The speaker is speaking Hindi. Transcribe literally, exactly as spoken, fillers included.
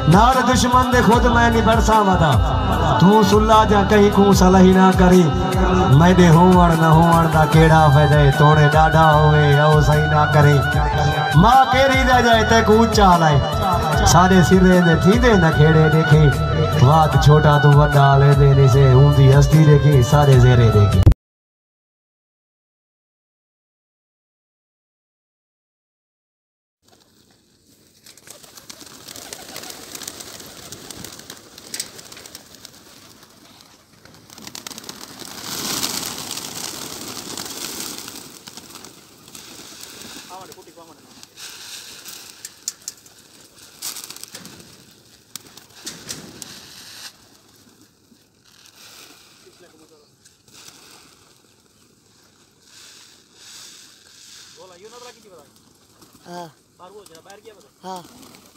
नार दुश्मन दे खुद मैं नहीं बरसा वदा तू सुल्ला जा कहीं को सलाही ना करी मैं दे होवण न होवण दा केड़ा फायदा तोड़े डाडा होवे ओ सही ना करे मां केरी दा जाए ते को ऊंचा लाए सारे सिरे दे थींदे न खेड़े देखे वात छोटा तू वड्डा ले दे से ऊंदी हस्ती देखी सारे जेरे देखी। हाँ, हाँ।